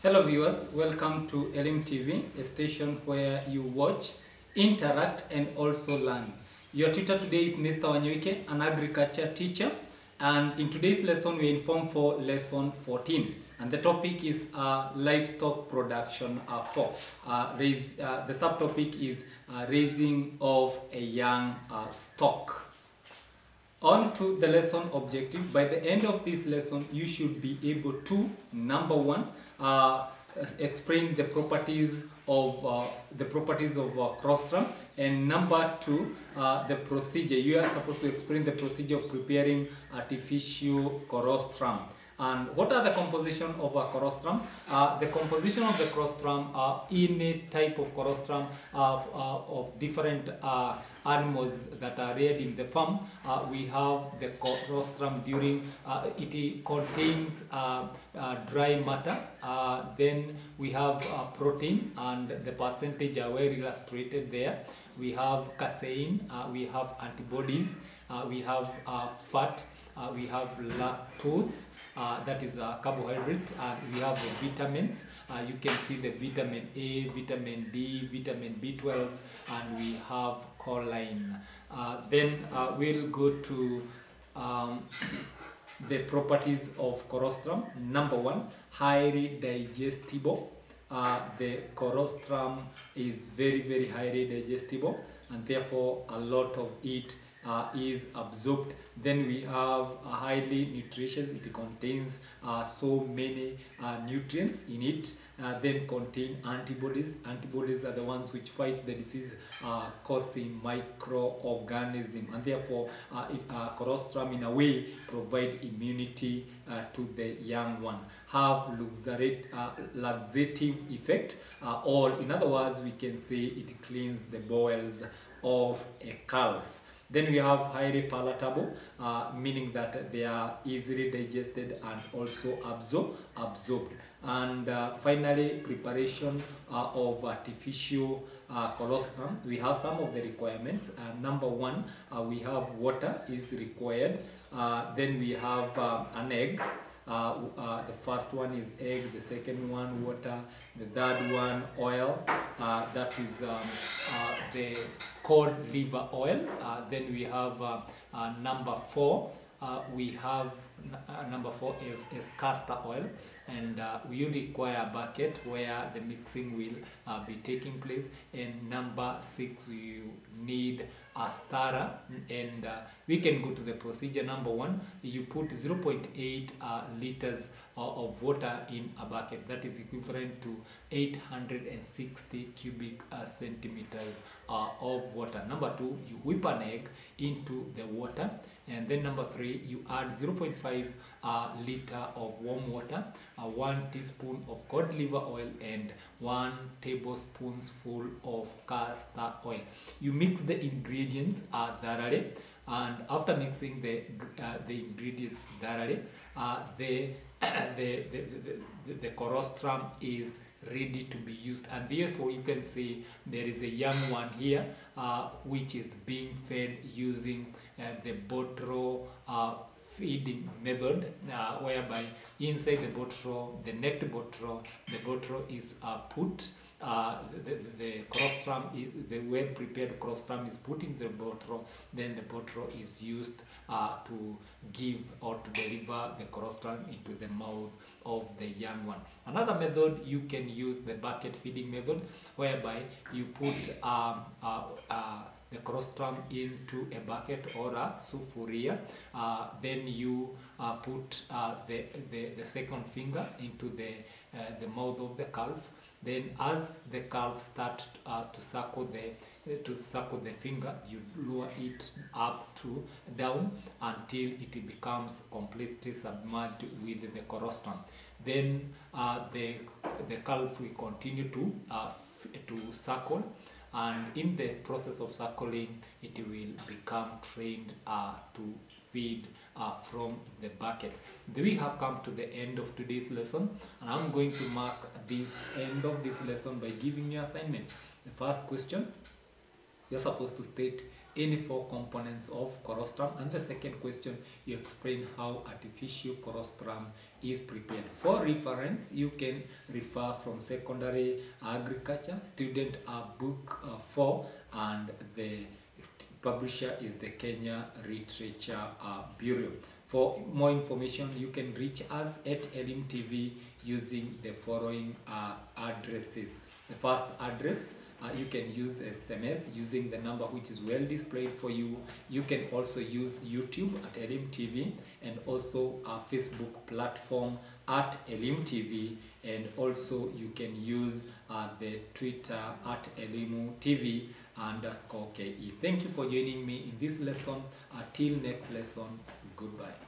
Hello viewers, welcome to Elim TV, a station where you watch, interact and also learn. Your tutor today is Mr. Wanyoike, an agriculture teacher, and in today's lesson we inform for lesson 14 and the topic is livestock production 4. The subtopic is raising of a young stock. On to the lesson objective. By the end of this lesson, you should be able to, number one, explain the properties of colostrum, and number two, the procedure. You are supposed to explain the procedure of preparing artificial colostrum. And what are the composition of a colostrum? The composition of the colostrum, any type of colostrum of different animals that are reared in the farm, we have the colostrum during, it contains dry matter, then we have protein, and the percentage are well illustrated there. We have casein, we have antibodies, we have fat, we have lactose, that is carbohydrate, we have the vitamins. You can see the vitamin A, vitamin D, vitamin B12, and we have choline. Then we'll go to the properties of colostrum. Number one, highly digestible. The colostrum is very highly digestible, and therefore a lot of it is absorbed. Then we have highly nutritious. It contains so many nutrients in it. Then contain antibodies. Antibodies are the ones which fight the disease causing microorganism, and therefore colostrum in a way provide immunity to the young one. Have laxative effect, or in other words we can say it cleans the bowels of a calf. Then we have highly palatable, meaning that they are easily digested and also absorbed. And finally, preparation of artificial colostrum. We have some of the requirements. Number one, we have water is required. Then we have an egg. The first one is egg, the second one water, the third one oil, that is the cod liver oil. Then we have number four, we have number four is castor oil, and we require a bucket where the mixing will be taking place. And number six, you need a stirrer, and we can go to the procedure. Number one, you put 0.8 liters of water in a bucket. That is equivalent to 860 cubic centimeters of water. Number two, you whip an egg into the water. And then number three, you add 0.5 liter of warm water, 1 teaspoon of cod liver oil, and 1 tablespoonful of castor oil. You mix the ingredients thoroughly, and after mixing the ingredients thoroughly, the colostrum is ready to be used. And therefore you can see there is a young one here which is being fed using the bottle feeding method, whereby inside the bottle, the necked bottle, the bottle is put, the colostrum, the well prepared colostrum is put in the bottle. Then the bottle is used to give or to deliver the colostrum into the mouth of the young one. Another method, you can use the bucket feeding method, whereby you put the colostrum into a bucket or a sufuria. Then you put the second finger into the mouth of the calf. Then as the calf starts to suckle the finger, you lower it up to down until it becomes completely submerged with the colostrum. Then the calf will continue to suckle, and in the process of suckling, it will become trained to feed from the bucket. We have come to the end of today's lesson, and I'm going to mark this end of this lesson by giving you assignment. The first question, you're supposed to state any 4 components of colostrum, and the second question you explain how artificial colostrum is prepared. For reference, you can refer from Secondary Agriculture Student Book 4, and the publisher is the Kenya Literature Bureau. For more information, you can reach us at Elimu TV using the following addresses. The first address, you can use SMS using the number which is well displayed for you. You can also use YouTube at Elimu TV, and also our Facebook platform at Elimu TV, and also you can use the Twitter at Elimu TV _KE. Thank you for joining me in this lesson. Until next lesson, goodbye.